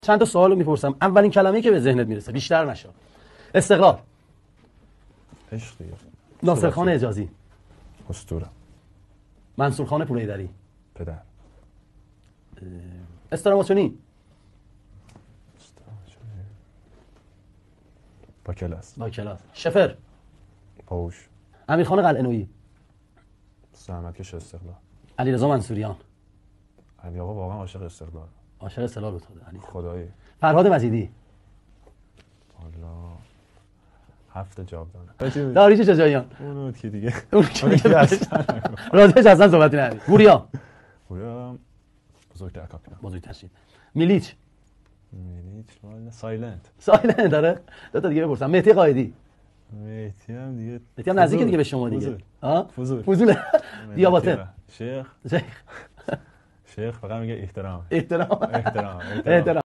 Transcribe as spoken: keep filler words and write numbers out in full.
چند تا سوالو میپرسم، اولین کلمه‌ای که به ذهنت میرسه، بیشتر نشه. استقلال. عشق دیگه. ناصرخان حجازی. اسطوره. منصورخان پورایدری. پدر. استراماچونی. با کلاس. با کلاس. شفر. پاوش. امیرخان قلعه‌نویی. زحمتکش استقلال. علیرضا منصوریان. علی آقا واقعا عاشق استقلال. عاشق استقلال بود علی. خدایی. فرهاد مجیدی. والا هفت جاودانه. داریوش ججاییان. اونو که دیگه. اون که دیگه راجعش اصلا صحبتی نداریم. گوریا. گوریا بزرگتر کاپیتان. بزرگتر شید. میلیچ. میلیچ والا سایلنت. سایلنت داره. دو تا دیگه بپرسم. مهدی قائدی. مهدی هم دیگه. مهدی هم نزدیک دیگه به شما دیگه. ها؟ فضول. فضول. دیاباطه. شیخ. شیخ. شیخ فقط میگه احترام. احترام. احترام. احترام.